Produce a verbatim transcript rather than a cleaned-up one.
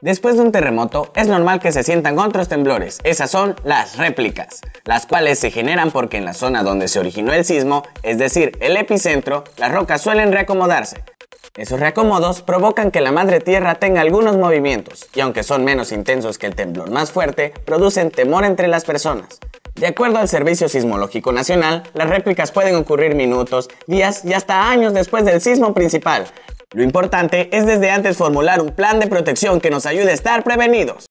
Después de un terremoto, es normal que se sientan otros temblores. Esas son las réplicas, las cuales se generan porque en la zona donde se originó el sismo, es decir, el epicentro, las rocas suelen reacomodarse. Esos reacomodos provocan que la madre tierra tenga algunos movimientos, y aunque son menos intensos que el temblor más fuerte, producen temor entre las personas. De acuerdo al Servicio Sismológico Nacional, las réplicas pueden ocurrir minutos, días y hasta años después del sismo principal. Lo importante es desde antes formular un plan de protección que nos ayude a estar prevenidos.